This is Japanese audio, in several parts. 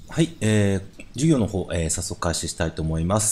はい、授業の方、早速開始したいと思います。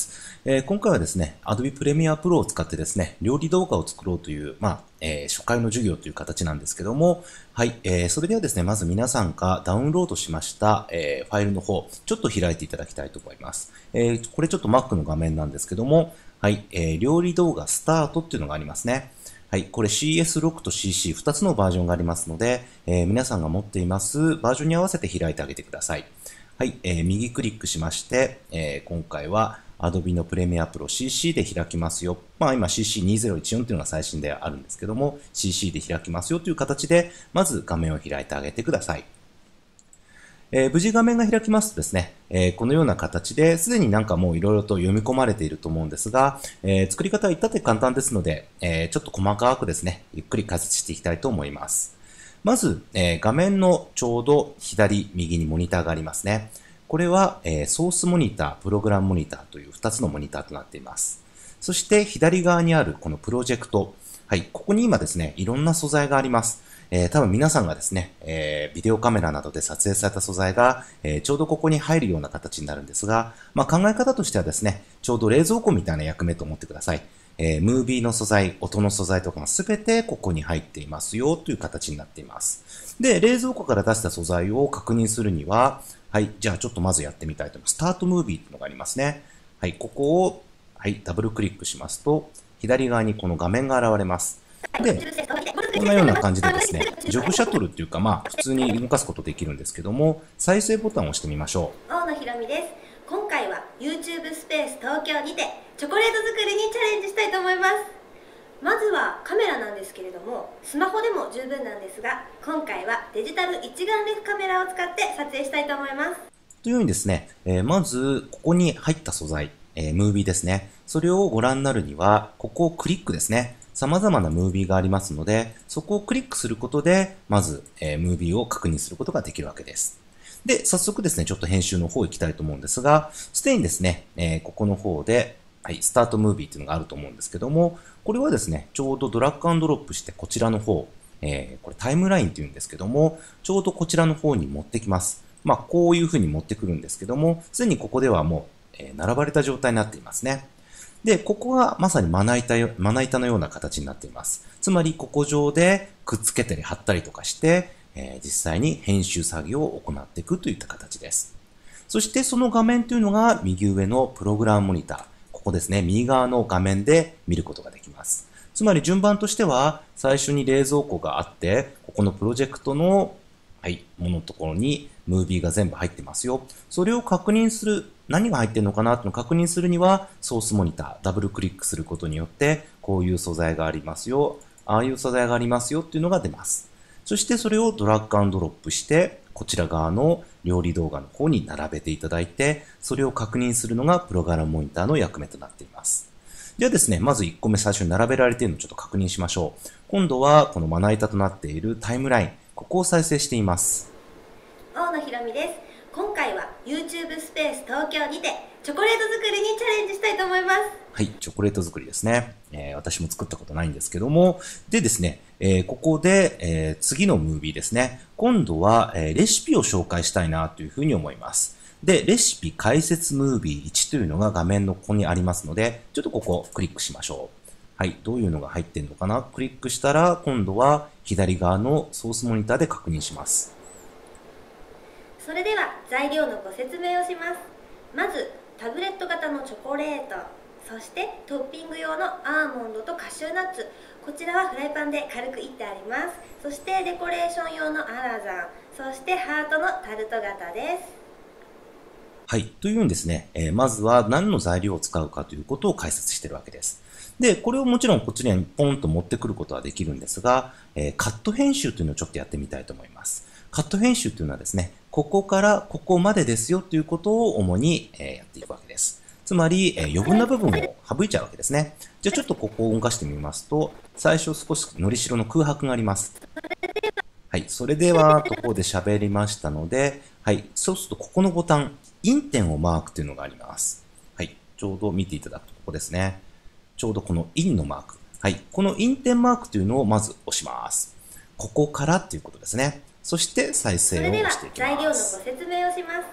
今回はですね、Adobe Premiere Pro を使ってですね、料理動画を作ろうという、初回の授業という形なんですけども、はい、それではですね、まず皆さんがダウンロードしました、ファイルの方、ちょっと開いていただきたいと思います。これちょっと Mac の画面なんですけども、はい、料理動画スタートっていうのがありますね。はい。これ CS6 と CC2 つのバージョンがありますので、皆さんが持っていますバージョンに合わせて開いてあげてください。はい。右クリックしまして、今回は Adobe の Premiere Pro CC で開きますよ。今 CC2014 というのが最新であるんですけども、CC で開きますよという形で、まず画面を開いてあげてください。無事画面が開きますとですね、このような形ですでになんかもういろいろと読み込まれていると思うんですが、作り方は至って簡単ですので、ちょっと細かくですね、ゆっくり解説していきたいと思います。まず、画面のちょうど左、右にモニターがありますね。これは、ソースモニター、プログラムモニターという2つのモニターとなっています。そして左側にあるこのプロジェクト。はい、ここに今ですね、いろんな素材があります。多分皆さんがですね、ビデオカメラなどで撮影された素材が、ちょうどここに入るような形になるんですが、考え方としてはですね、ちょうど冷蔵庫みたいな役目と思ってください。ムービーの素材、音の素材とかがすべてここに入っていますよという形になっています。で、冷蔵庫から出した素材を確認するには、はい、じゃあちょっとまずやってみたいと思います。スタートムービーというのがありますね。はい、ここを、はい、ダブルクリックしますと、左側にこの画面が現れます。で、こんなような感じでですね、ジョブシャトルっていうか普通に動かすことできるんですけども、再生ボタンを押してみましょう。大野ひろみです。今回は YouTube スペース東京にてチョコレート作りにチャレンジしたいと思います。まずはカメラなんですけれども、スマホでも十分なんですが、今回はデジタル一眼レフカメラを使って撮影したいと思います。 というようにですね、まずここに入った素材、ムービーですね。それをご覧になるには、ここをクリックですね。様々なムービーがありますので、そこをクリックすることで、まず、ムービーを確認することができるわけです。で、早速ですね、ちょっと編集の方行きたいと思うんですが、すでにですね、ここの方で、はい、スタートムービーっていうのがあると思うんですけども、これはですね、ちょうどドラッグ&ドロップしてこちらの方、これタイムラインっていうんですけども、ちょうどこちらの方に持ってきます。こういう風に持ってくるんですけども、すでにここではもう、並ばれた状態になっていますね。で、ここがまさにまな板のような形になっています。つまり、ここ上でくっつけたり貼ったりとかして、実際に編集作業を行っていくといった形です。そしてその画面というのが右上のプログラムモニター。ここですね、右側の画面で見ることができます。つまり順番としては、最初に冷蔵庫があって、ここのプロジェクトのはい、ものところにムービーが全部入ってますよ。それを確認する、何が入ってるのかなっていうのを確認するには、ソースモニター、ダブルクリックすることによって、こういう素材がありますよ、ああいう素材がありますよっていうのが出ます。そしてそれをドラッグ&ドロップして、こちら側の料理動画の方に並べていただいて、それを確認するのがプログラムモニターの役目となっています。ではですね、まず1個目最初に並べられているのをちょっと確認しましょう。今度はこのまな板となっているタイムライン、ここを再生しています。 大野ひろみです。今回は YouTube スペース東京にてチョコレート作りにチャレンジしたいと思います。 はい、チョコレート作りですね。私も作ったことないんですけども、でですね、ここで、次のムービーですね。今度は、レシピを紹介したいなというふうに思います。で、レシピ解説ムービー1というのが画面のここにありますので、ちょっとここをクリックしましょう。はい、どういうのが入っているのかな。クリックしたら、今度は左側のソースモニターで確認します。 それでは材料のご説明をします。まずタブレット型のチョコレート、そしてトッピング用のアーモンドとカシューナッツ、こちらはフライパンで軽くいってあります。そしてデコレーション用のアラザン、そしてハートのタルト型です。 はい。というようにですね、まずは何の材料を使うかということを解説しているわけです。で、これをもちろんこっちにポンと持ってくることはできるんですが、カット編集というのをちょっとやってみたいと思います。カット編集というのはですね、ここからここまでですよということを主にやっていくわけです。つまり、余分な部分を省いちゃうわけですね。じゃあちょっとここを動かしてみますと、最初少しのりしろの空白があります。はい。それでは、ところで喋りましたので、はい。そうすると、ここのボタン、イン点をマークというのがあります。はい。ちょうど見ていただくと、ここですね。ちょうどこのインのマーク。はい。このイン点マークというのをまず押します。ここからっていうことですね。そして再生を押していきます。 それでは材料のご説明をします。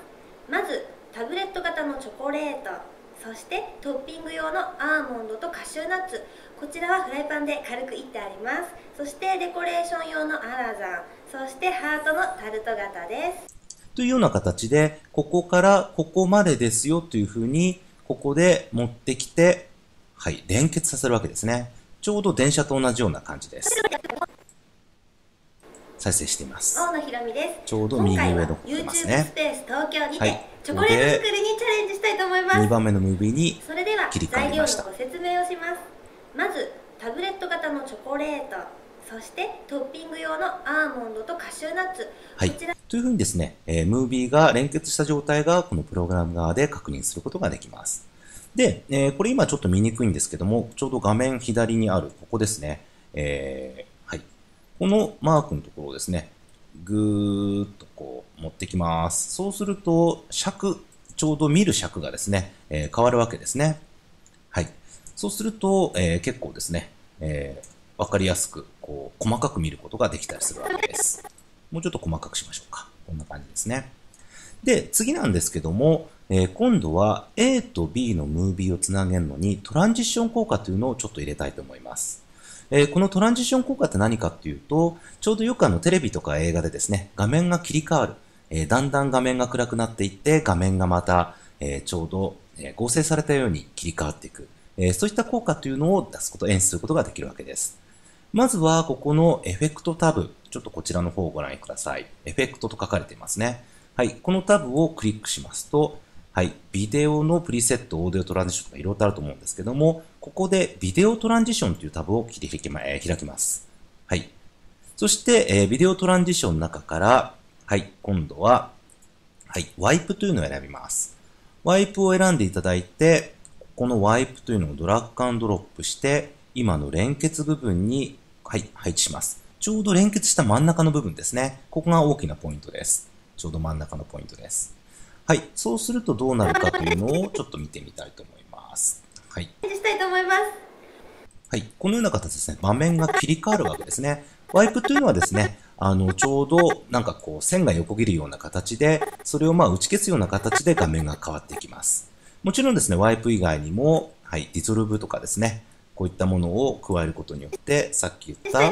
まずタブレット型のチョコレート、そしてトッピング用のアーモンドとカシューナッツ、こちらはフライパンで軽くいってあります。そしてデコレーション用のアラザン、そしてハートのタルト型です。 というような形で、ここからここまでですよというふうに、ここで持ってきて、はい、連結させるわけですね。ちょうど電車と同じような感じです。再生しています。 大野ひろみです。 ちょうど右上の方にますね。 YouTube スペース東京にて、 はい、 チョコレート作りにチャレンジしたいと思います。 2番目のムービーにそれでは切り替わりました。 材料のご説明をします。まずタブレット型のチョコレート、そしてトッピング用のアーモンドとカシューナッツ、 はい、というふうにですね、ムービーが連結した状態がこのプログラム側で確認することができます。で、これ今ちょっと見にくいんですけども、ちょうど画面左にあるここですね、はい、このマークのところをですね、ぐーっとこう持ってきます。そうすると尺、ちょうど見る尺がですね、変わるわけですね。はい、そうすると、結構ですね、わかりやすくこう細かく見ることができたりするわけです。もうちょっと細かくしましょうか。こんな感じですね。で、次なんですけども、今度は A と B のムービーをつなげるのにトランジッション効果というのをちょっと入れたいと思います。このトランジション効果って何かっていうと、ちょうどよくテレビとか映画でですね、画面が切り替わる。だんだん画面が暗くなっていって、画面がまた、ちょうど、合成されたように切り替わっていく。そういった効果というのを出すこと、演出することができるわけです。まずは、ここのエフェクトタブ。ちょっとこちらの方をご覧ください。エフェクトと書かれていますね。はい。このタブをクリックしますと、はい。ビデオのプリセット、オーディオトランジションとかいろいろとあると思うんですけども、ここでビデオトランジションというタブを開きます。はい。そして、ビデオトランジションの中から、はい。今度は、はい。ワイプというのを選びます。ワイプを選んでいただいて、このワイプというのをドラッグ&ドロップして、今の連結部分に、はい。配置します。ちょうど連結した真ん中の部分ですね。ここが大きなポイントです。ちょうど真ん中のポイントです。はい。そうするとどうなるかというのをちょっと見てみたいと思います。はい。 したいと思います。 はい。このような形ですね。場面が切り替わるわけですね。ワイプというのはですね、ちょうどなんかこう線が横切るような形で、それを打ち消すような形で画面が変わっていきます。もちろんですね、ワイプ以外にも、はい、ディゾルブとかですね、こういったものを加えることによって、さっき言った、はい、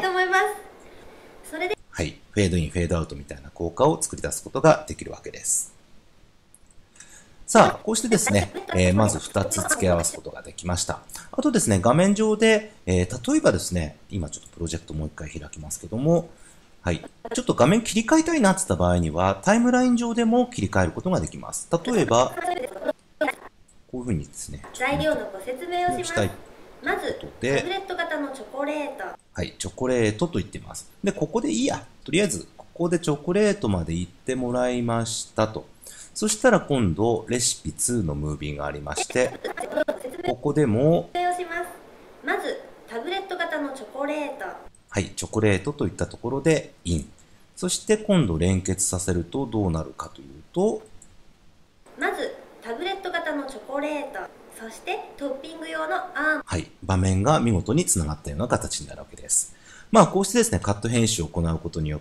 フェードイン、フェードアウトみたいな効果を作り出すことができるわけです。さあ、こうしてですね、まず2つ付け合わすことができました。あとですね、画面上で、例えばですね、今ちょっとプロジェクトもう一回開きますけども、はい。ちょっと画面切り替えたいなって言った場合には、タイムライン上でも切り替えることができます。例えば、こういうふうにですね、 材料のご説明をします。まず、タブレット型のチョコレート。 はい、チョコレートと言っています。で、ここでいいや。とりあえず、ここでチョコレートまで行ってもらいましたと。そしたら今度、レシピ2のムービーがありまして、ここでも、 まず、タブレット型のチョコレート。 はい、チョコレートといったところで、イン。そして今度連結させるとどうなるかというと、 まず、タブレット型のチョコレート。そしてトッピング用のアーム。 はい。場面が見事に繋がったような形になるわけです。こうしてですね、カット編集を行うことによって、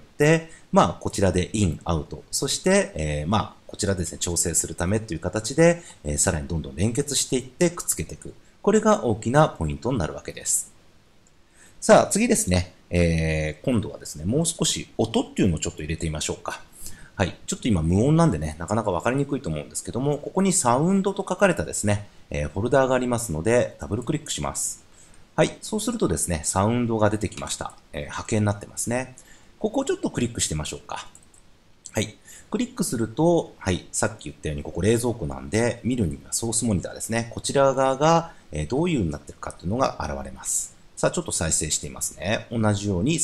こちらでイン、アウト。そして、こちらですね、調整するためという形で、さらにどんどん連結していってくっつけていく。これが大きなポイントになるわけです。さあ、次ですね。今度はですね、もう少し音っていうのをちょっと入れてみましょうか。はい。ちょっと今無音なんでね、なかなかわかりにくいと思うんですけども、ここにサウンドと書かれたですね、フォルダーがありますので、ダブルクリックします。はい。そうするとですね、サウンドが出てきました。波形になってますね。ここをちょっとクリックしてみましょうか。はい。クリックすると、はい。さっき言ったように、ここ冷蔵庫なんで、見るにはソースモニターですね。こちら側が、どういう風になってるかっていうのが現れます。さあ、ちょっと再生してみますね。同じように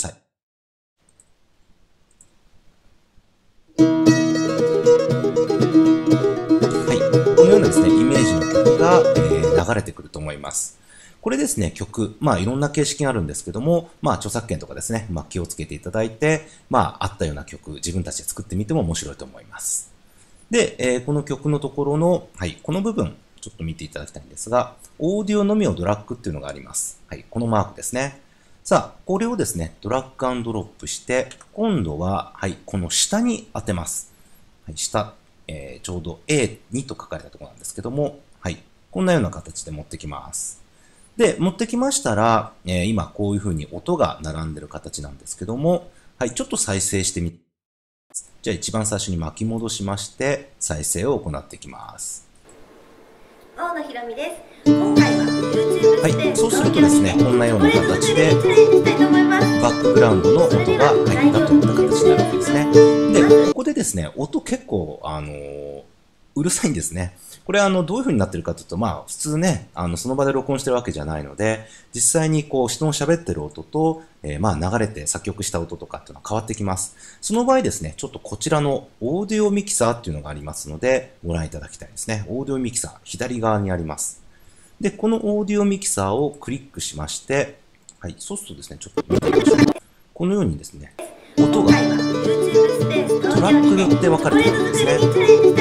このようなですね、イメージの曲が、流れてくると思います。これですね、曲、いろんな形式があるんですけども、著作権とかですね、気をつけていただいて、あったような曲、自分たちで作ってみても面白いと思います。で、この曲のところの、はい、この部分、ちょっと見ていただきたいんですが、オーディオのみをドラッグっていうのがあります。はい、このマークですね。さあ、これをですね、ドラッグ&ドロップして、今度は、はい、この下に当てます。はい、下。 ちょうど A2 と書かれたところなんですけども、はい。こんなような形で持ってきます。で、持ってきましたら、今こういう風に音が並んでる形なんですけども、はい、ちょっと再生してみて、じゃあ一番最初に巻き戻しまして、再生を行っていきます。 大野ひろみです。今回は YouTube はい、そうするとですね、こんなような形で、バックグラウンドの音が入ったといった形になるわけですね。で、ここでですね、音結構、うるさいんですね。これどういう風になってるかというと、まあ、普通ね、その場で録音してるわけじゃないので、実際にこう、人の喋ってる音と、まあ、流れて作曲した音とかっていうのは変わってきます。その場合ですね、ちょっとこちらのオーディオミキサーっていうのがありますので、ご覧いただきたいですね。オーディオミキサー、左側にあります。で、このオーディオミキサーをクリックしまして、はい、そうするとですね、ちょっと見てみましょう。このようにですね、音がトラックによって分かれているんですね。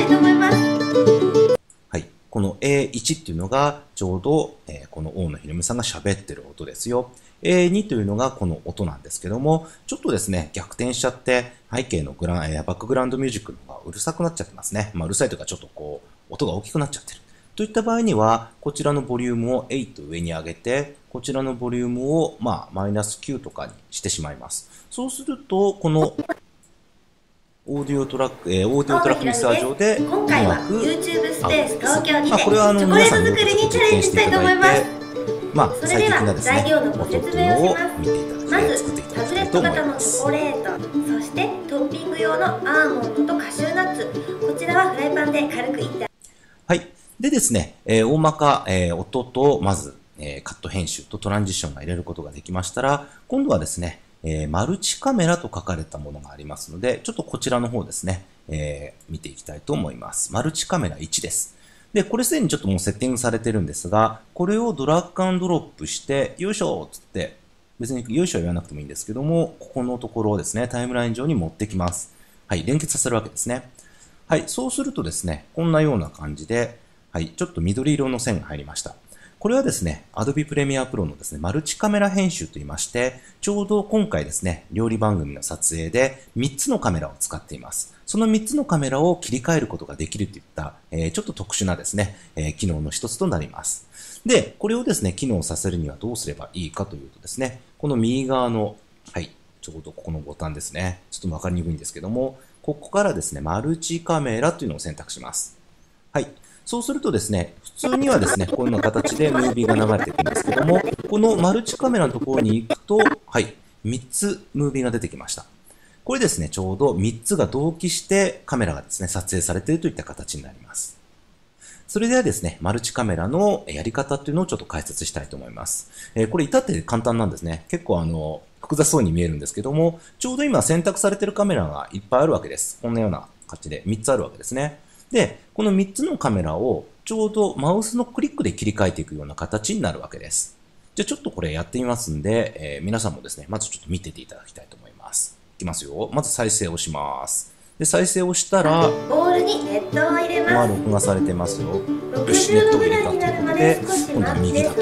はい、この A1 っていうのがちょうど、この大野ひろみさんが喋ってる音ですよ。A2 というのがこの音なんですけども、ちょっとですね、逆転しちゃって、背景のバックグラウンドミュージックの方がうるさくなっちゃってますね。まあ、うるさいというかちょっとこう、音が大きくなっちゃってる。といった場合には、こちらのボリュームを8上に上げて、こちらのボリュームを、まあ、マイナス9とかにしてしまいます。そうすると、この、オーディオトラックミキサー上で、うまく合うんです。まあ、これは皆さんによく実験していただいて、まあ、最適なですね、音っていうのを見ていただいて、作っていただきたいと思います。 そしてトッピング用のアーモンドとカシューナッツ、こちらはフライパンで軽くいった。 はい。でですね、大まか、音と、まず、カット編集とトランジションが入れることができましたら、今度はですね、マルチカメラと書かれたものがありますので、ちょっとこちらの方ですね、見ていきたいと思います。マルチカメラ1です。で、これすでにちょっともうセッティングされてるんですが、これをドラッグアンドロップして、よいしょつって、別によいしょは言わなくてもいいんですけども、ここのところをですね、タイムライン上に持ってきます。はい、連結させるわけですね。はい、そうするとですね、こんなような感じで、はい、ちょっと緑色の線が入りました。これはですね、Adobe Premiere Pro のですね、マルチカメラ編集といいまして、ちょうど今回ですね、料理番組の撮影で3つのカメラを使っています。その3つのカメラを切り替えることができるといった、ちょっと特殊なですね、機能の一つとなります。で、これをですね、機能させるにはどうすればいいかというとですね、この右側の、はい、ちょうどここのボタンですね、ちょっとわかりにくいんですけども、ここからですね、マルチカメラというのを選択します。はい。そうするとですね、普通にはですね、こんな形でムービーが流れていくんですけども、このマルチカメラのところに行くと、はい、3つムービーが出てきました。これですね、ちょうど3つが同期してカメラがですね、撮影されているといった形になります。それではですね、マルチカメラのやり方っていうのをちょっと解説したいと思います。これ至って簡単なんですね。結構複雑そうに見えるんですけども、ちょうど今選択されているカメラがいっぱいあるわけです。こんなような感じで3つあるわけですね。で、この3つのカメラをちょうどマウスのクリックで切り替えていくような形になるわけです。じゃあちょっとこれやってみますんで、皆さんもですね、まずちょっと見てていただきたいと思います。いきますよ。まず再生をします。で、再生をしたら、 ボウルに熱湯を入れます。 録画されてますよ。よし、熱湯を入れたということで、今度は右だと。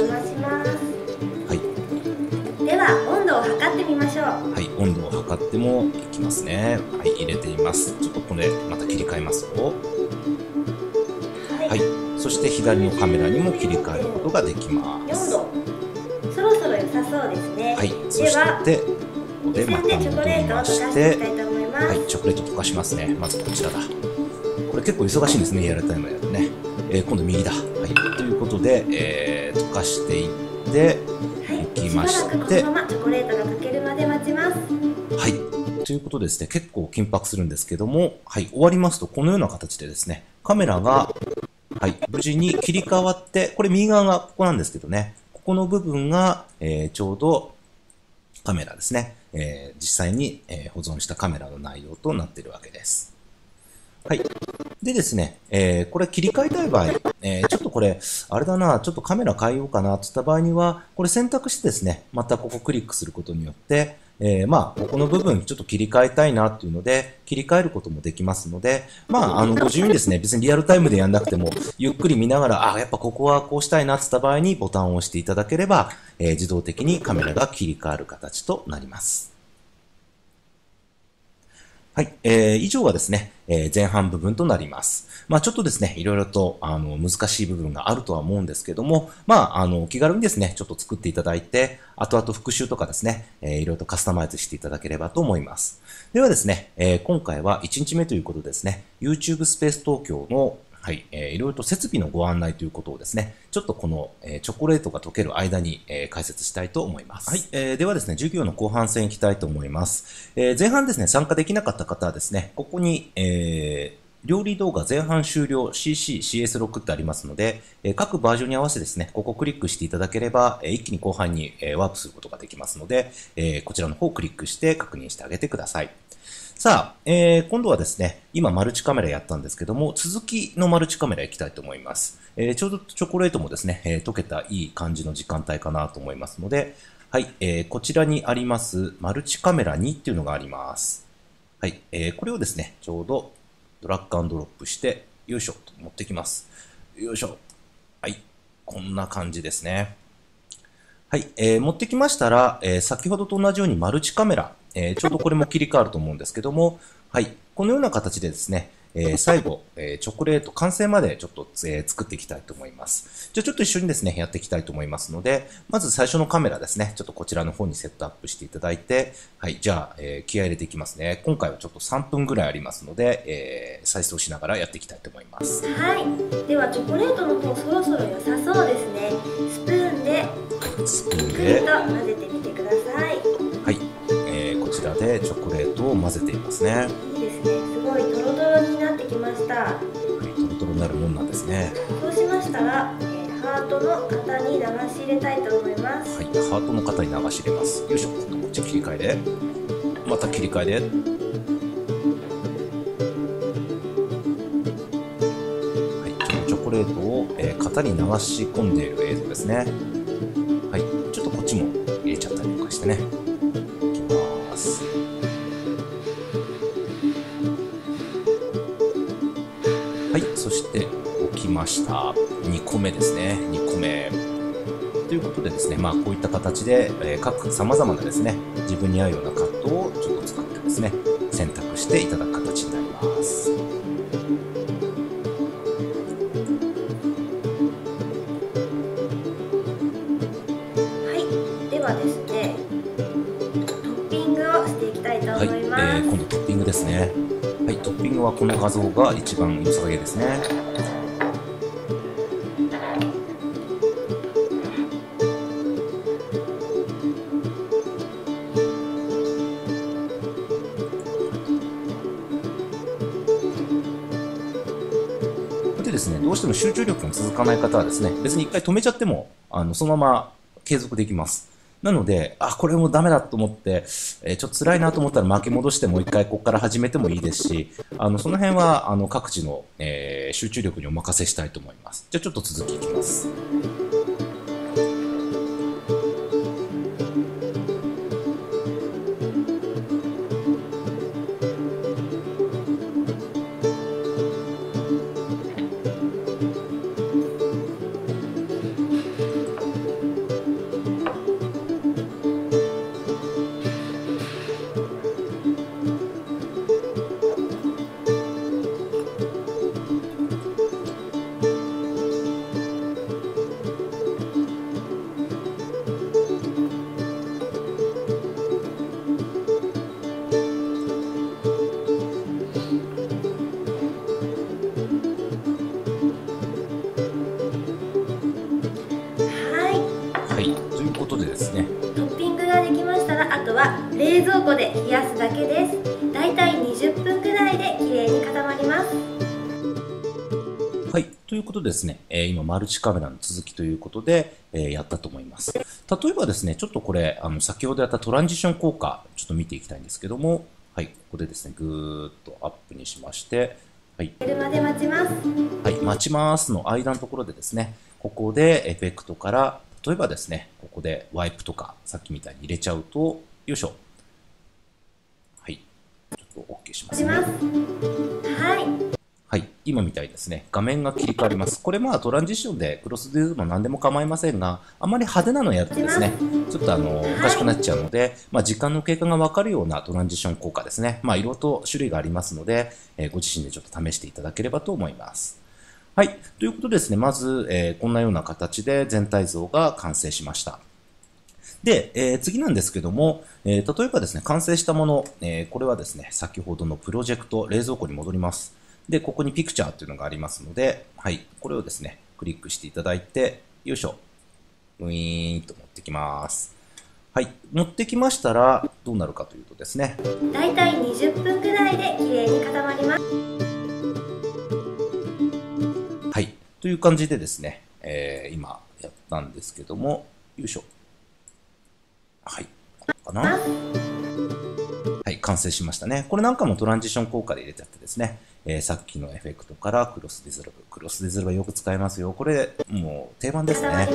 はい。 では、温度を測ってみましょう。 はい、温度を測ってもいきますね。はい、入れています。ちょっとこれ、また切り替えますよ。はい。そして左のカメラにも切り替えることができます。 4度。そろそろ良さそうですね。 はい。そして、ここでまた戻りまして、はい、チョコレート溶かしますね。まずこちらだ。これ結構忙しいんですね、リアルタイムやるとね。今度右だ。はい。ということで、溶かしていって、いきまして、 このままチョコレートが溶けるまで待ちます。 はい。ということでですね、結構緊迫するんですけども、はい、終わりますと、このような形でですね、カメラが、はい、無事に切り替わって、これ右側がここなんですけどね、ここの部分が、ちょうどカメラですね、実際に、保存したカメラの内容となっているわけです。はい。でですね、これ切り替えたい場合、ちょっとこれ、あれだな、ちょっとカメラ変えようかなといった場合には、これ選択してですね、またここクリックすることによって、まあ、ここの部分ちょっと切り替えたいなっていうので、切り替えることもできますので、まあ、ご自由にですね、別にリアルタイムでやんなくても、ゆっくり見ながら、あ、やっぱここはこうしたいなって言った場合にボタンを押していただければ、自動的にカメラが切り替わる形となります。はい、以上がですね、 前半部分となります。まあちょっとですね、いろいろと難しい部分があるとは思うんですけども、まあ気軽にですね、ちょっと作っていただいて、後々復習とかですね、いろいろとカスタマイズしていただければと思います。ではですね、今回は1日目ということでですね、YouTube スペース東京のはい、いろいろと設備のご案内ということをですね、ちょっとこの、チョコレートが溶ける間に、解説したいと思います。はい、ではですね、授業の後半戦いきたいと思います。前半ですね、参加できなかった方はですね、ここに、料理動画前半終了 CC、CS6 ってありますので、各バージョンに合わせてですね、ここをクリックしていただければ、一気に後半に、ワープすることができますので、こちらの方をクリックして確認してあげてください。さあ、今度はですね、今マルチカメラやったんですけども、続きのマルチカメラ行きたいと思います。ちょうどチョコレートもですね、溶けたいい感じの時間帯かなと思いますので、はい、こちらにありますマルチカメラ2っていうのがあります。はい、これをですね、ちょうどドラッグ&ドロップして、よいしょと持ってきます。よいしょ。はい、こんな感じですね。はい、持ってきましたら、先ほどと同じようにマルチカメラ、ちょうどこれも切り替わると思うんですけども、はい、このような形でですね、最後、チョコレート完成までちょっと、作っていきたいと思います。じゃあちょっと一緒にですね、やっていきたいと思いますので、まず最初のカメラですね、ちょっとこちらの方にセットアップしていただいて、はい、じゃあ、気合入れていきますね。今回はちょっと3分ぐらいありますので、再生しながらやっていきたいと思います。 はい、ではチョコレートの方そろそろ良さそうですね。スプーンでスプーンゆっくりで、 と混ぜてみてください。 はい、こちらでチョコレートを混ぜていますね。 いいですね、すごいトロトロになってきました。 はい、トロトロになるもんなんですね。 そうしましたら、ハートの型に流し入れたいと思います。 はい、ハートの型に流し入れます。よいしょ、今度こっち切り替えで、また切り替えで、はい、ちょっとチョコレートを、型に流し込んでいる映像ですね。はい、ちょっとこっちも入れちゃったりとかしてね。いきます。はい、そして置きました。2個目ですね。2個目。ということでですね、まあこういった形で、各様々なですね、自分に合うようなカットをちょっと作ってですね、選択していただく形になります。 はい、ではですね、トッピングをしていきたいと思います。 はい、今度トッピングですね。はい、トッピングはこの画像が一番良さげですね。でですね、どうしても集中力が続かない方はですね、別に一回止めちゃっても、そのまま継続できます。なので、あ、これもダメだと思って、ちょっと辛いなと思ったら巻き戻してもう一回ここから始めてもいいですし、その辺は、各自の、集中力にお任せしたいと思います。じゃあちょっと続きいきます。はい、ということでですね、 トッピングができましたら、あとは冷蔵庫で冷やすだけです。だいたい20分くらいで綺麗に固まります。 はい。ということでですね、今、マルチカメラの続きということで、やったと思います。例えばですね、ちょっとこれ、先ほどやったトランジション効果、ちょっと見ていきたいんですけども、はい。ここでですね、ぐーっとアップにしまして、はい。 出るまで待ちます。 はい。待ちますの間のところでですね、ここでエフェクトから、例えばですね、ここでワイプとか、さっきみたいに入れちゃうと、よいしょ。はい。ちょっと OK しますね。 はい。 はい。 今みたいにですね、画面が切り替わります。これまあトランジションでクロスで言うの何でも構いませんが、あまり派手なのやるとですね、ちょっとおかしくなっちゃうので、まあ時間の経過がわかるようなトランジション効果ですね。まあ色と種類がありますので、ご自身でちょっと試していただければと思います。はい。ということでですね、まず、こんなような形で全体像が完成しました。で、次なんですけども、例えばですね、完成したもの、これはですね、先ほどのプロジェクト、冷蔵庫に戻ります。で、ここにピクチャーっていうのがありますので、はい、これをですね、クリックしていただいて、よいしょ、ウィーンと持ってきます。はい、持ってきましたら、どうなるかというとですね、 だいたい20分くらいで綺麗に固まります。 はい、という感じでですね、今やったんですけども、よいしょ。はい、こうかな。はい、完成しましたね。これなんかもトランジション効果で入れちゃってですね、さっきのエフェクトからクロスディズルブ。クロスディズルブはよく使いますよ。これ、もう定番ですね。はい、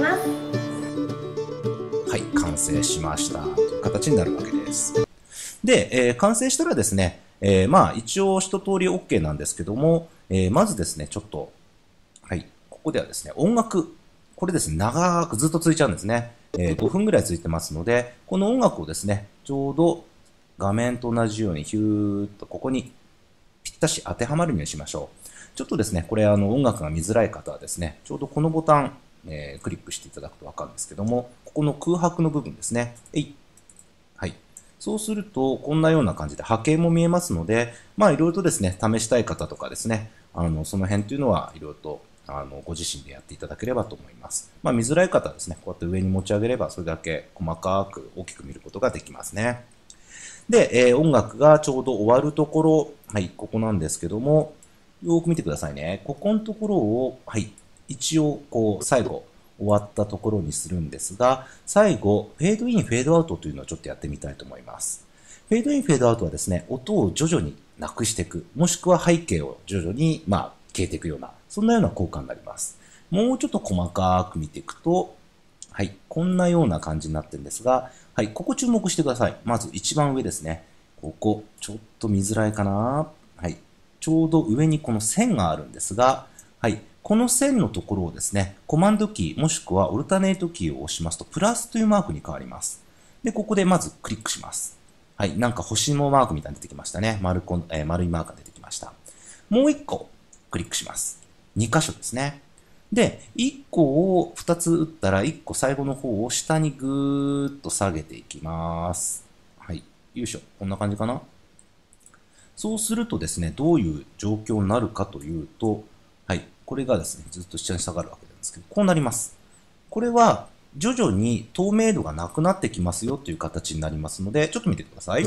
完成しました。という形になるわけです。で、完成したらですね、まあ一応一通り OK なんですけども、まずですね、ちょっと、はい、ここではですね、音楽、これですね、長くずっと続いちゃうんですね。5分ぐらい続いてますので、この音楽をですね、ちょうど画面と同じようにヒューッとここにぴったし当てはまるようにしましょう。ちょっとですね、これ音楽が見づらい方はですね、ちょうどこのボタン、クリックしていただくとわかるんですけども、ここの空白の部分ですね。はい。そうすると、こんなような感じで波形も見えますので、まあいろいろとですね、試したい方とかですね、その辺というのはいろいろとご自身でやっていただければと思います。まあ見づらい方はですね、こうやって上に持ち上げれば、それだけ細かく大きく見ることができますね。で、音楽がちょうど終わるところ、はい、ここなんですけども、よーく見てくださいね。ここのところを、はい、一応、こう、最後、終わったところにするんですが、最後、フェードイン、フェードアウトというのをちょっとやってみたいと思います。フェードイン、フェードアウトはですね、音を徐々になくしていく、もしくは背景を徐々に、まあ、消えていくような、そんなような効果になります。もうちょっと細かく見ていくと、はい、こんなような感じになってるんですが、はい、ここ注目してください。まず一番上ですね。ここ、ちょっと見づらいかな。はい、ちょうど上にこの線があるんですが、はい、この線のところをですね、コマンドキーもしくはオルタネートキーを押しますと、プラスというマークに変わります。で、ここでまずクリックします。はい、なんか星のマークみたいに出てきましたね。丸いマークが出てきました。もう一個クリックします。2箇所ですね。で、1個を2つ打ったら、1個最後の方を下にぐーっと下げていきます。はい。よいしょ。こんな感じかな。そうするとですね、どういう状況になるかというと、はい。これがですね、ずっと下に下がるわけなんですけど、こうなります。これは、徐々に透明度がなくなってきますよという形になりますので、ちょっと見てください。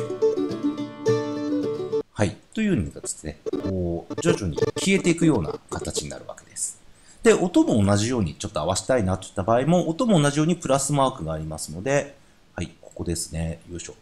はい。というようにですね、こう、徐々に消えていくような形になるわけです。で、音も同じようにちょっと合わせたいなといった場合も、音も同じようにプラスマークがありますので、はい、ここですね。よいしょ。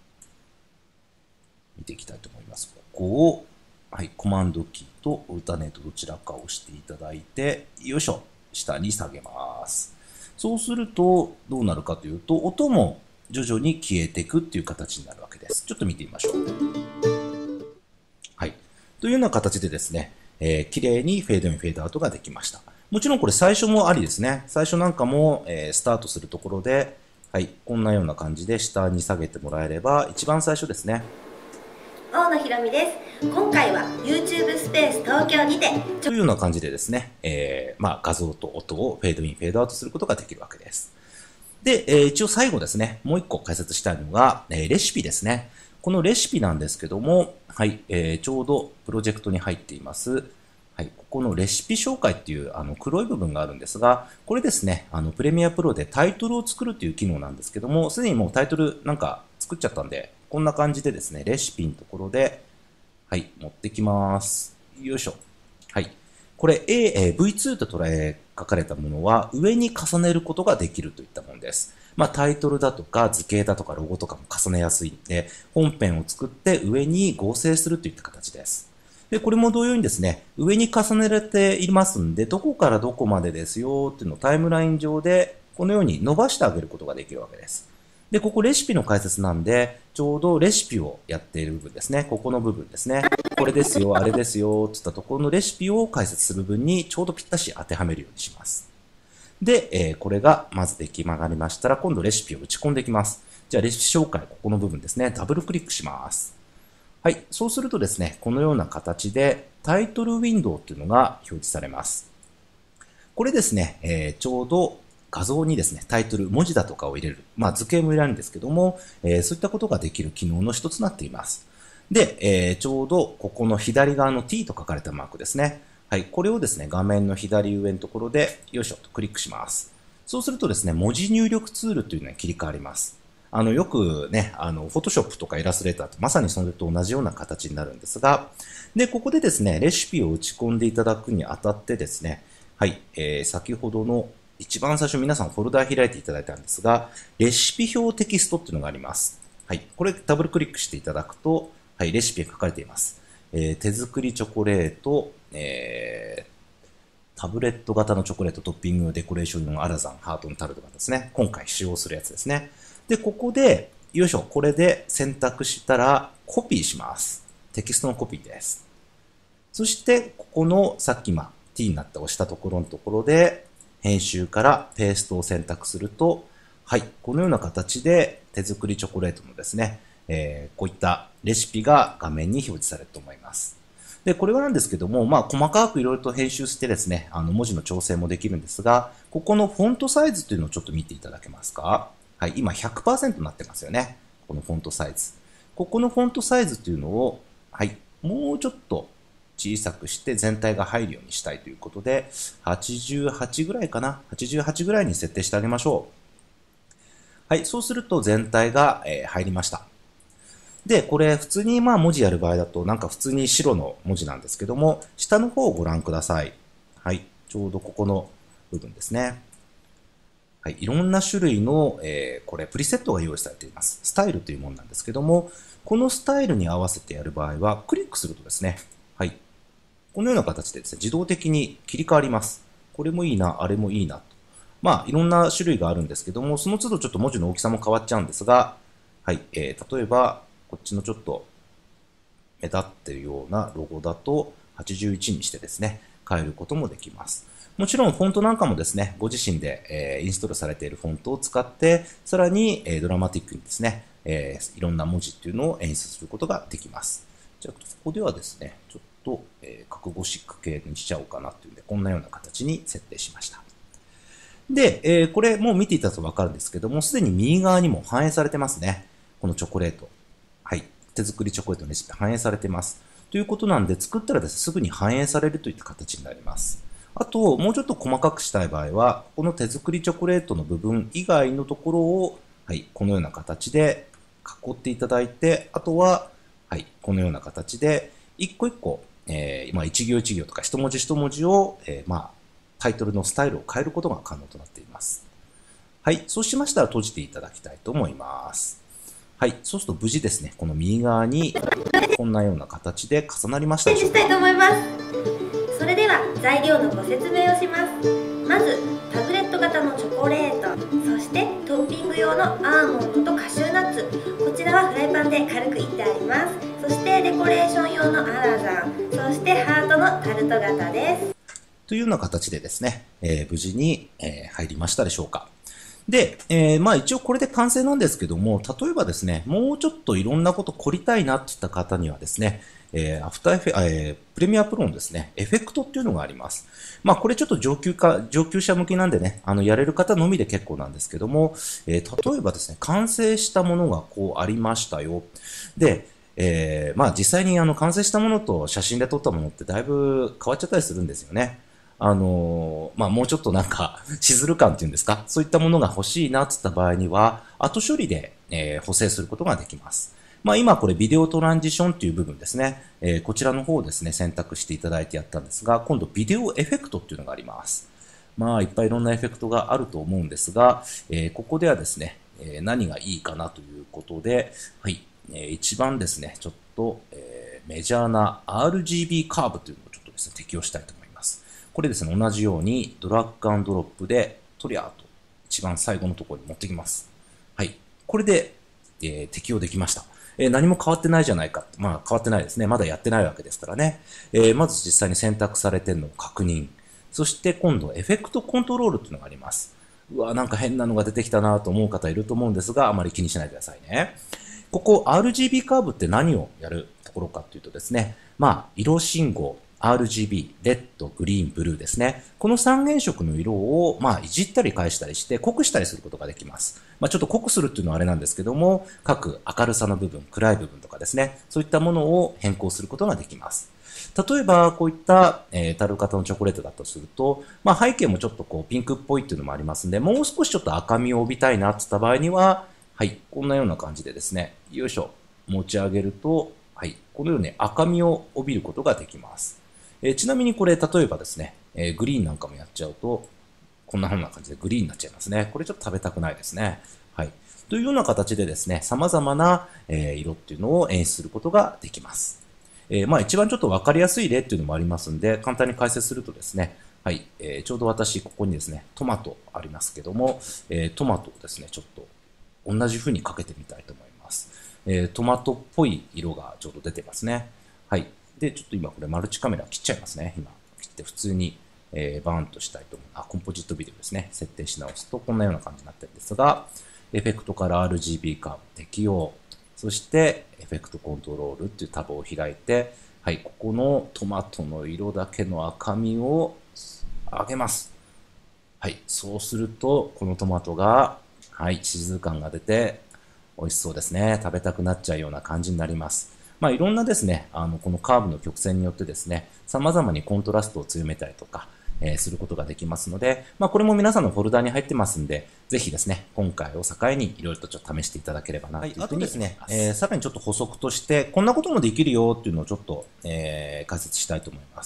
見ていきたいと思います。ここを、はい、コマンドキーとオルタネートどちらかを押していただいて、よいしょ。下に下げます。そうすると、どうなるかというと、音も徐々に消えていくっていう形になるわけです。ちょっと見てみましょう。はい。というような形でですね、綺麗にフェードイン、フェードアウトができました。もちろんこれ最初もありですね。最初なんかも、スタートするところで、はい、こんなような感じで下に下げてもらえれば、一番最初ですね。 大野ひろみです。今回は YouTube スペース東京にてというような感じでですね、まあ画像と音をフェードイン、フェードアウトすることができるわけです。で、一応最後ですね、もう一個解説したいのが、レシピですね。このレシピなんですけども、はい、ちょうどプロジェクトに入っています。はい、ここのレシピ紹介っていう黒い部分があるんですが、これですね、プレミアプロでタイトルを作るという機能なんですけども、すでにもうタイトルなんか作っちゃったんで、こんな感じでですね、レシピのところで、はい、持ってきます。よいしょ。はい。これ V2 と書かれたものは上に重ねることができるといったものです。まあタイトルだとか図形だとかロゴとかも重ねやすいんで、本編を作って上に合成するといった形です。で、これも同様にですね、上に重ねられていますんで、どこからどこまでですよっていうのをタイムライン上でこのように伸ばしてあげることができるわけです。で、ここレシピの解説なんで、ちょうどレシピをやっている部分ですね。ここの部分ですね。 これですよ、あれですよ、つったところのレシピを解説する分にちょうどぴったし当てはめるようにします。で、これがまず出来上がりましたら、今度レシピを打ち込んでいきます。じゃあレシピ紹介、ここの部分ですね、ダブルクリックします。はい。そうするとですね、このような形でタイトルウィンドウというのが表示されます。これですね、ちょうど画像にですね、タイトル、文字だとかを入れる。図形も入れるんですけども、そういったことができる機能の一つとなっています。で、ちょうどここの左側の T と書かれたマークですね。はい。これをですね、画面の左上のところで、よいしょとクリックします。そうするとですね、文字入力ツールというのに切り替わります。よくね、Photoshop とかイラストレーターとまさにそれと同じような形になるんですが、で、ここでですね、レシピを打ち込んでいただくにあたってですね、はい、先ほどの一番最初皆さんフォルダ開いていただいたんですが、レシピ表テキストっていうのがあります。はい、これダブルクリックしていただくと、はい、レシピが書かれています。手作りチョコレート、タブレット型のチョコレートトッピングデコレーションのアラザンハートのタルトがですね、今回使用するやつですね。で、ここで、よいしょ、これで選択したらコピーします。テキストのコピーです。そして、ここのさっきT になって押したところのところで、編集からペーストを選択すると、はい、このような形で手作りチョコレートのですね、こういったレシピが画面に表示されると思います。で、これはなんですけども、細かくいろいろと編集してですね、文字の調整もできるんですが、ここのフォントサイズというのをちょっと見ていただけますか？はい、今 100% になってますよね。このフォントサイズ。ここのフォントサイズというのを、はい、もうちょっと小さくして全体が入るようにしたいということで、88ぐらいかな。88ぐらいに設定してあげましょう。はい、そうすると全体が入りました。で、これ普通に文字やる場合だとなんか普通に白の文字なんですけども、下の方をご覧ください。はい、ちょうどここの部分ですね。はい、いろんな種類の、これプリセットが用意されています。スタイルというものなんですけども、このスタイルに合わせてやる場合は、クリックするとですね、はい、このような形でですね、自動的に切り替わります。これもいいな、あれもいいなと。いろんな種類があるんですけども、その都度ちょっと文字の大きさも変わっちゃうんですが、はい、例えば、こっちのちょっと目立っているようなロゴだと81にしてですね、変えることもできます。もちろんフォントなんかもですね、ご自身で、インストールされているフォントを使って、さらに、ドラマティックにですね、いろんな文字っていうのを演出することができます。じゃあ、ここではですね、ちょっと、角ゴシック系にしちゃおうかなっていうんで、こんなような形に設定しました。で、これもう見ていただくとわかるんですけども、すでに右側にも反映されてますね。このチョコレート。はい。手作りチョコレートのレシピ反映されてます。ということなんで、作ったらですね、すぐに反映されるといった形になります。あと、もうちょっと細かくしたい場合は、この手作りチョコレートの部分以外のところを、はい、このような形で囲っていただいて、あとは、はい、このような形で、一個一個、一行一行とか一文字一文字を、タイトルのスタイルを変えることが可能となっています。はい、そうしましたら閉じていただきたいと思います。はい。そうすると無事ですね、この右側にこんなような形で重なりましたでしょうか。 したいと思います。それでは材料のご説明をします。まずタブレット型のチョコレート、そしてトッピング用のアーモンドとカシューナッツ、こちらはフライパンで軽くいってあります。そしてデコレーション用のアラザン、そしてハートのタルト型です。 というような形でですね、無事に、入りましたでしょうか。で、一応これで完成なんですけども、例えばですね、もうちょっといろんなこと凝りたいなっていった方にはですね、プレミアプロのですね、エフェクトっていうのがあります。これちょっと上級者向きなんでね、やれる方のみで結構なんですけども、例えばですね、完成したものがこうありましたよ。で、実際に完成したものと写真で撮ったものってだいぶ変わっちゃったりするんですよね。もうちょっとなんか、シズル感っていうんですか、そういったものが欲しいなって言った場合には、後処理で、補正することができます。今これビデオトランジションという部分ですね。こちらの方をですね、選択していただいてやったんですが、今度ビデオエフェクトっていうのがあります。いっぱいいろんなエフェクトがあると思うんですが、ここではですね、何がいいかなということで、はい、一番ですね、ちょっと、メジャーな RGB カーブというのをちょっとですね、適用したいと思います。これですね、同じようにドラッグ&ドロップでトリアーと一番最後のところに持ってきます。はい。これで、適用できました。 何も変わってないじゃないか。まあ変わってないですね。まだやってないわけですからね。まず実際に選択されているのを確認。そして今度エフェクトコントロールっていうのがあります。うわ、なんか変なのが出てきたなと思う方いると思うんですが、あまり気にしないでくださいね。ここ RGB カーブって何をやるところかというとですね、まあ色信号、RGB、レッド、グリーン、ブルーですね。この三原色の色を、まあ、いじったり返したりして濃くしたりすることができます。まあ、ちょっと濃くするっていうのはあれなんですけども、各明るさの部分、暗い部分とかですね、そういったものを変更することができます。例えば、こういった、タル型のチョコレートだとすると、まあ、背景もちょっとこうピンクっぽいっていうのもありますんで、もう少しちょっと赤みを帯びたいなって言った場合には、はい、こんなような感じでですね、よいしょ、持ち上げると、はい、このように赤みを帯びることができます。ちなみにこれ、例えばですね、グリーンなんかもやっちゃうと、こんな風な感じでグリーンになっちゃいますね。これちょっと食べたくないですね。はい。というような形でですね、様々な、色っていうのを演出することができます。まあ一番ちょっとわかりやすい例っていうのもありますんで、簡単に解説するとですね、はい。ちょうど私、ここにですね、トマトありますけども、トマトをですね、ちょっと同じ風にかけてみたいと思います。トマトっぽい色がちょうど出てますね。はい。で、ちょっと今これマルチカメラ切っちゃいますね。今、切って普通に、バーンとしたいと思う。コンポジットビデオですね。設定し直すとこんなような感じになってるんですが、エフェクトから RGB カーブ適用。そして、エフェクトコントロールっていうタブを開いて、はい、ここのトマトの色だけの赤みを上げます。はい、そうすると、このトマトが、はい、静感が出て、美味しそうですね。食べたくなっちゃうような感じになります。まあ、いろんなですね、このカーブの曲線によってですね、様々にコントラストを強めたりとか、することができますので、まあ、これも皆さんのフォルダに入ってますんで、ぜひですね、今回を境にいろいろとちょっと試していただければなというふうに、あとですね、さらにちょっと補足として、こんなこともできるよっていうのをちょっと、解説したいと思います。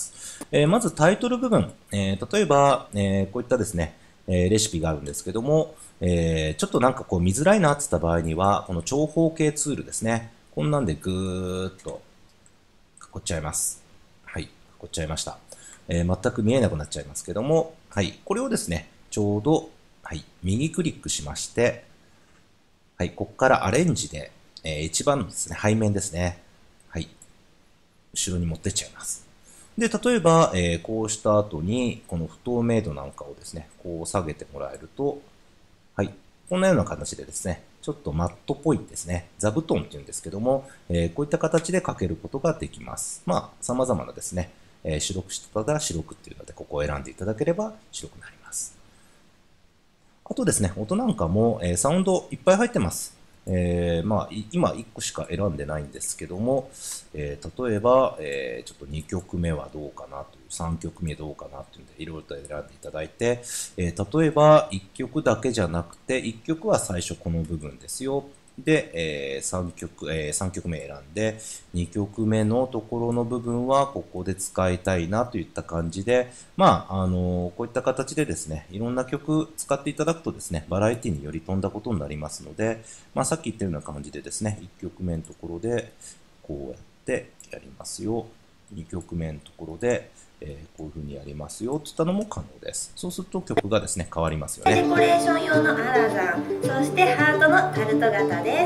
まずタイトル部分、例えば、こういったですね、レシピがあるんですけども、ちょっとなんかこう見づらいなって言った場合には、この長方形ツールですね。こんなんでぐーっと囲っちゃいます。はい、囲っちゃいました。全く見えなくなっちゃいますけども、はい、これをですね、ちょうど、はい、右クリックしまして、はい、ここからアレンジで、一番のですね、背面ですね。はい、後ろに持ってっちゃいます。で、例えば、こうした後に、この不透明度なんかをですね、こう下げてもらえると、はい、こんなような形でですね、ちょっとマットっぽいですね、座布団っていうんですけども、こういった形でかけることができます。まあ、様々なですね、白くしたら白くっていうので、ここを選んでいただければ白くなります。あとですね、音なんかも、サウンドいっぱい入ってます。まあ、今1個しか選んでないんですけども、例えば、ちょっと2曲目はどうかなという、3曲目どうかなというので、いろいろと選んでいただいて、例えば1曲だけじゃなくて、1曲は最初この部分ですよ。で、3曲目選んで、2曲目のところの部分はここで使いたいなといった感じで、まあ、こういった形でですね、いろんな曲使っていただくとですね、バラエティにより飛んだことになりますので、まあ、さっき言ったような感じでですね、1曲目のところで、こうやってやりますよ。2曲目のところで、こういう風にやりますよといったのも可能です。そうすると曲がですね、変わりますよね。 デコレーション用のアラザン、そしてハートのタルト型です。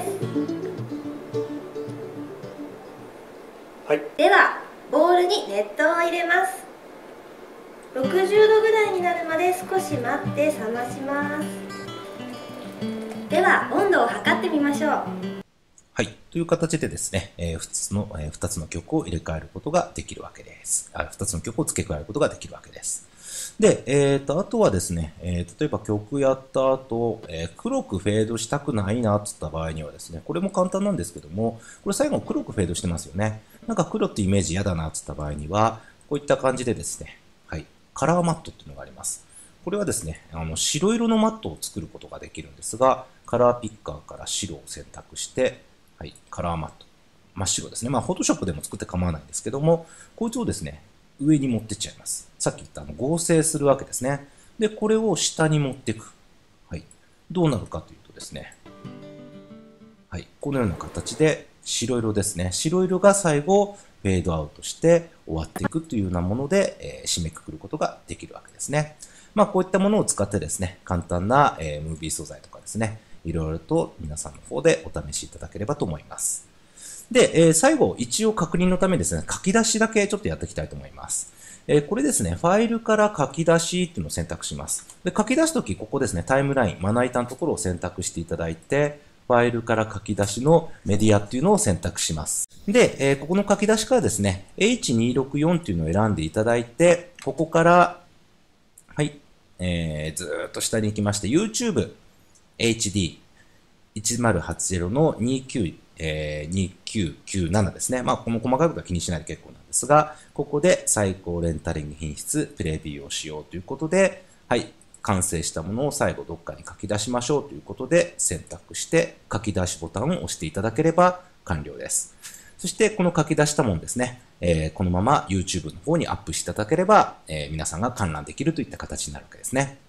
はい、ではボウルに熱湯を入れます。60度ぐらいになるまで少し待って冷まします。では温度を測ってみましょう。 はい。という形でですね、2つの曲を入れ替えることができるわけです。2つの曲を付け加えることができるわけです。で、あとはですね、例えば曲やった後、黒くフェードしたくないなって言った場合にはですね、これも簡単なんですけども、これ最後黒くフェードしてますよね。なんか黒ってイメージ嫌だなって言った場合には、こういった感じでですね、はい、カラーマットっていうのがあります。これはですね、白色のマットを作ることができるんですが、カラーピッカーから白を選択して、はい、カラーマット。真っ白ですね。まあ、フォトショップでも作って構わないんですけども、こいつをですね、上に持ってっちゃいます。さっき言った合成するわけですね。で、これを下に持っていく。はい。どうなるかというとですね、はい。このような形で白色ですね。白色が最後、フェードアウトして終わっていくというようなもので、締めくくることができるわけですね。まあ、こういったものを使ってですね、簡単な、ムービー素材とかですね、いろいろと皆さんの方でお試しいただければと思います。 で、最後、一応確認のためですね、書き出しだけちょっとやっていきたいと思います。これですね、ファイルから書き出しっていうのを選択します。で、書き出すとき、ここですね、タイムライン、まな板のところを選択していただいて、ファイルから書き出しのメディアっていうのを選択します。で、ここの書き出しからですね、H264 っていうのを選んでいただいて、ここから、はい、ずーっと下に行きまして、YouTube HD1080 の2997ですね。まあ、この細かいことは気にしないで結構なんですが、ここで最高レンタリング品質プレビューをしようということで、はい、完成したものを最後どっかに書き出しましょうということで選択して書き出しボタンを押していただければ完了です。そしてこの書き出したものですね、このまま YouTube の方にアップしていただければ、皆さんが観覧できるといった形になるわけですね。